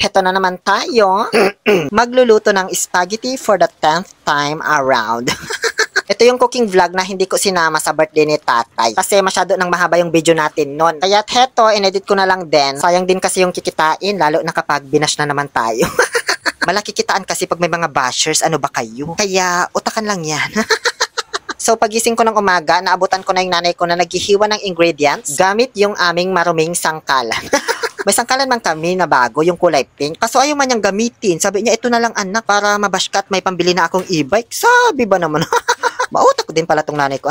Heto na naman tayo. Magluluto ng spaghetti for the 10th time around. Ito yung cooking vlog na hindi ko sinama sa birthday ni tatay. Kasi masyado nang mahaba yung video natin nun. Kaya heto, inedit ko na lang din. Sayang din kasi yung kikitain, lalo na kapag binash na naman tayo. Malaki kitaan kasi pag may mga bashers, ano ba kayo? Kaya utakan lang yan. So pagising ko ng umaga, naabutan ko na yung nanay ko na naghihiwa ng ingredients gamit yung aming maruming sangkalan. May sangkalan man kami na bago, yung kulay pink. Kaso ayaw man niyang gamitin. Sabi niya, ito na lang anak para mabash ka at may pambili na akong e-bike. Sabi ba naman? Mautak ko din pala tong nanay ko.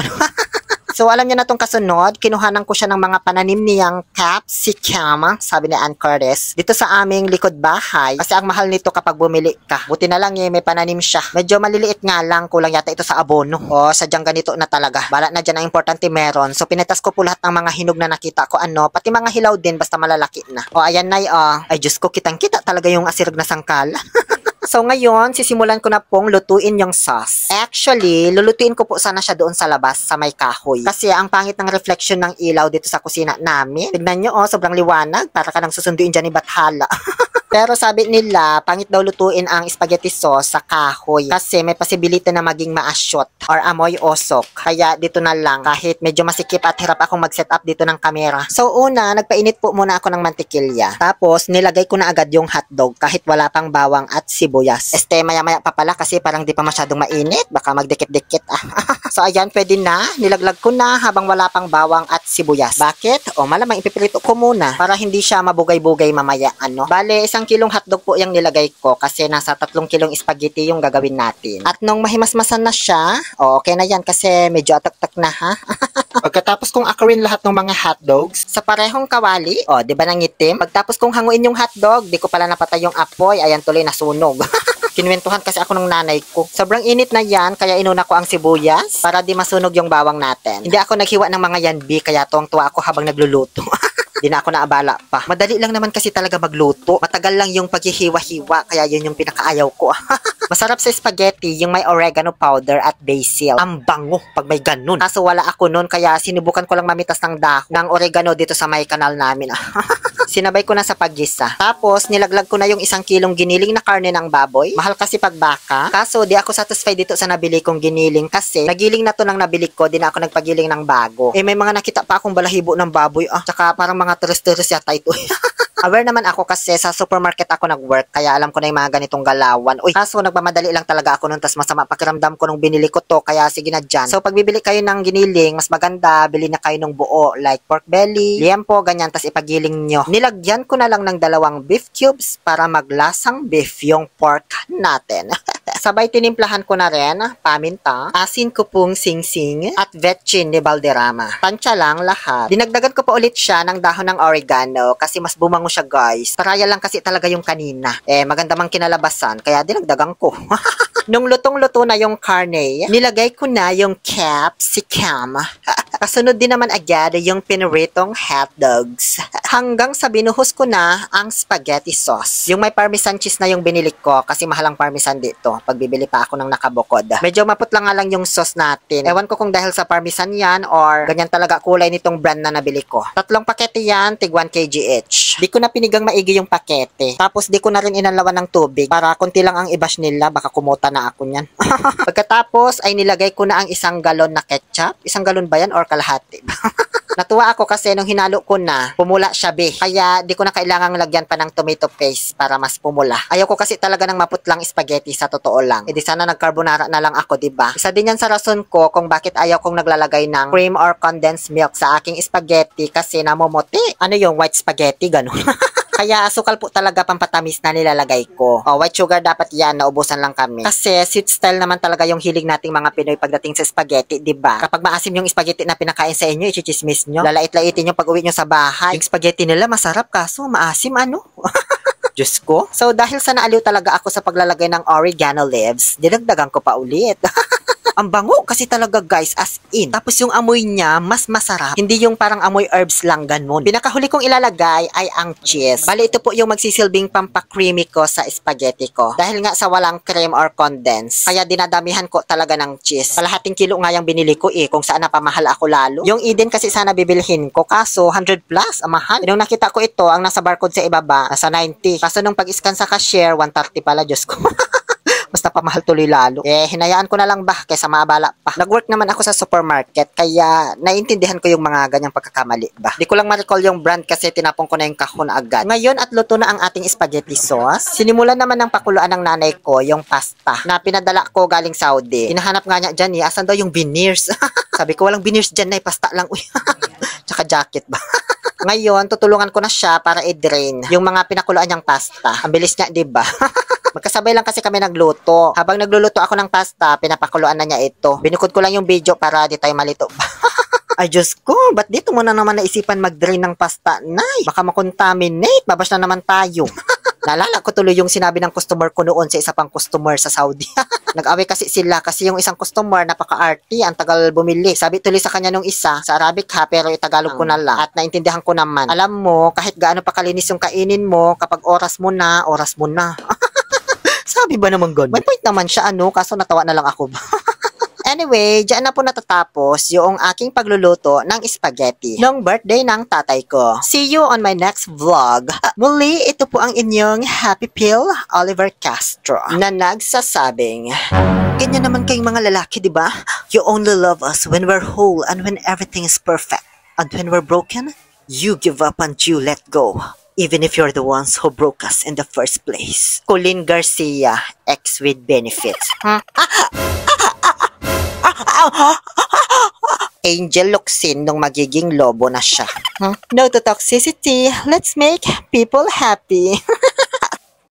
So alam niya na tong kasunod, kinuhanan ko siya ng mga pananim niyang capsicum, sabi ni Ann Curtis, dito sa aming likod bahay. Kasi ang mahal nito kapag bumili ka. Buti na lang may pananim siya. Medyo maliliit nga lang, kulang yata ito sa abono. O sadyang ganito na talaga. Bala na dyan ang importante meron. So pinitas ko po lahat ng mga hinog na nakita ko, pati mga hilaw din basta malalaki na. O ayan na, ay Diyos ko, kitang-kita talaga yung asirog na sangkala. So ngayon, sisimulan ko na pong lutuin yung sauce. Actually, lulutuin ko po sana siya doon sa labas, sa may kahoy. Kasi ang pangit ng reflection ng ilaw dito sa kusina namin. Tignan nyo, sobrang liwanag. Para ka nang susunduin dyan ni Bathala. Pero sabi nila, pangit daw lutuin ang spaghetti sauce sa kahoy. Kasi may possibility na maging maasyot or amoy osok. Kaya dito na lang, kahit medyo masikip at hirap akong mag-set up dito ng kamera. So una, nagpainit po muna ako ng mantikilya. Tapos, nilagay ko na agad yung hotdog kahit wala pang bawang at sibuyas. Maya-maya pa pala kasi parang di pa masyadong mainit. Baka magdikit-dikit. So ayan, pwede na. Nilaglag ko na habang wala pang bawang at sibuyas. Bakit? Malamang ipiprito ko muna para hindi siya mabugay-bugay mamaya. Bale, 1 kilong hotdog po yung nilagay ko kasi nasa 3 kilong spaghetti yung gagawin natin. At nung mahimasmasan na siya, okay na yan kasi medyo atak-tak na ha. Pagkatapos kong akurin lahat ng mga hotdogs sa parehong kawali, di ba nangitim? Pagtapos kong hanguin yung hotdog, di ko pala napatay yung apoy, ayan tuloy nasunog. Kinwentuhan kasi ako ng nanay ko. Sobrang init na yan, kaya inuna ko ang sibuyas para di masunog yung bawang natin. Hindi ako naghiwa ng mga yanbi, kaya tuwang-tuwa ako habang nagluluto. Di na ako naabala pa. Madali lang naman kasi talaga magluto. Matagal lang yung paghihiwa-hiwa, kaya yun yung pinakaayaw ko. Masarap sa spaghetti yung may oregano powder at basil. Ang bango pag may ganun. Kaso wala ako nun, kaya sinubukan ko lang mamitas ng dahon ng oregano dito sa may kanal namin. Sinabay ko na sa paggisa. Tapos, nilaglag ko na yung 1 kilong giniling na karne ng baboy. Mahal kasi pag baka. Kaso, di ako satisfied dito sa nabili kong giniling kasi nagiling na to ng nabili ko, di na ako nagpagiling ng bago. May mga nakita pa akong balahibo ng baboy. Tsaka parang mga teres-teres yata ito. Aware naman ako kasi sa supermarket ako nag-work, kaya alam ko na yung mga ganitong galawan. Kaso nagmamadali lang talaga ako nun, tas masama pakiramdam ko nung binili ko to, kaya sige na dyan. So, pag bibili kayo ng giniling, mas maganda, bili na kayo ng buo, like pork belly, liempo, ganyan, tas ipagiling nyo. Nilagyan ko na lang ng 2 beef cubes para maglasang beef yung pork natin. Sabay tinimplahan ko na rin, paminta, asin ko pong sing-sing, at vetchin ni Balderrama. Tansya lang lahat. Dinagdagan ko pa ulit siya ng dahon ng oregano kasi mas bumango siya guys. Paraya lang kasi talaga yung kanina. Maganda mang kinalabasan, kaya dinagdagan ko. Nung lutong-luto na yung karne, nilagay ko na yung capsicum. Kasunod din naman agad yung piniritong hotdogs. Hanggang sa binuhos ko na ang spaghetti sauce. Yung may parmesan cheese na yung binili ko kasi mahal ang parmesan dito. Pagbibili pa ako ng nakabukod. Medyo maputla nga lang yung sauce natin. Ewan ko kung dahil sa parmesan yan or ganyan talaga kulay nitong brand na nabili ko. 3 pakete yan, tig 1 kg each. Di ko na pinigang maigi yung pakete. Tapos di ko na rin inalawan ng tubig para konti lang ang ibash nila. Baka kumuta na ako niyan. Pagkatapos ay nilagay ko na ang 1 galon na ketchup. 1 galon ba yan or kalahati? Natuwa ako kasi nung hinalo ko na, pumula siya be. Kaya di ko na kailangang lagyan pa ng tomato paste para mas pumula. Ayaw ko kasi talaga ng maputlang spaghetti sa totoo lang. Di sana nagcarbonara na lang ako, diba? Isa din yan sa rason ko kung bakit ayaw kong naglalagay ng cream or condensed milk sa aking spaghetti kasi namumuti. Ano yung white spaghetti? Ganun. Kaya asukal po talaga pampatamis na nilalagay ko. White sugar dapat yan, naubusan lang kami. Kasi sweet style naman talaga yung hilig nating mga Pinoy pagdating sa spaghetti, diba? Kapag maasim yung spaghetti na pinakain sa inyo, ichichismis nyo. Lalait-laitin nyo pag uwi nyo sa bahay. Yung spaghetti nila masarap kaso maasim Diyos ko. So dahil sa naaliw talaga ako sa paglalagay ng oregano leaves, dinagdagan ko pa ulit. Ang bango kasi talaga guys, as in. Tapos yung amoy niya, mas masarap. Hindi yung parang amoy herbs lang ganun. Pinakahuli kong ilalagay ay ang cheese. Bali ito po yung magsisilbing pampakreamy ko sa spaghetti ko. Dahil nga sa walang cream or condense. Kaya dinadamihan ko talaga ng cheese. Kalahating kilo nga yung binili ko kung saan napamahal ako lalo. Yung Eden kasi sana bibilhin ko, kaso 100 plus, ang mahal. Nung nakita ko ito, ang nasa barcode sa ibaba, nasa 90. Kaso nung pag-scan sa cashier, 130 pala, Diyos ko. Basta pamahal tuloy lalo. Hinayaan ko na lang ba kaysa maabala pa. Nag-work naman ako sa supermarket, kaya naiintindihan ko yung mga ganyang pagkakamali ba. Di ko lang ma-recall yung brand kasi tinapon ko na yung kahon agad. Ngayon at luto na ang ating spaghetti sauce. Sinimulan naman ng pakuluan ng nanay ko yung pasta na pinadala ko galing Saudi. Hinahanap nga niya dyan asan daw yung veneers. Sabi ko walang veneers dyan pasta lang. Uy. Tsaka jacket ba. Ngayon, tutulungan ko na siya para i-drain yung mga pinakuluan niyang pasta. Ang bilis niya, diba? Magkasabay lang kasi kami nagluto. Habang nagluluto ako ng pasta, pinapakuluan na niya ito. Binukod ko lang yung video para di tayo malito. Ay, Diyos ko, ba't dito mo na naman naisipan mag-drain ng pasta, Nay? Baka makontaminate, babas na naman tayo. Naalala ko tuloy yung sinabi ng customer ko noon sa isa pang customer sa Saudi. Nag-away kasi sila kasi yung isang customer napaka-arty, ang tagal bumili. Sabi tuloy sa kanya nung isa, sa Arabic ha, pero itagalog ko na lang. At naintindihan ko naman. Alam mo, kahit gaano pa kalinis yung kainin mo, kapag oras mo na, oras mo na. Sabi ba naman ganun? May point naman siya, kaso natawa na lang ako. Anyway, dyan na po natatapos yung aking pagluluto ng spaghetti nung birthday ng tatay ko. See you on my next vlog. Muli, ito po ang inyong Happy Pill, Oliver Castro, na nagsasabing, ganyan naman kayong mga lalaki, di ba? You only love us when we're whole and when everything is perfect. And when we're broken, you give up and you let go. Even if you're the ones who broke us in the first place. Colleen Garcia, ex with benefits. Angel Locsin nung magiging lobo na siya. No to toxicity. Let's make people happy.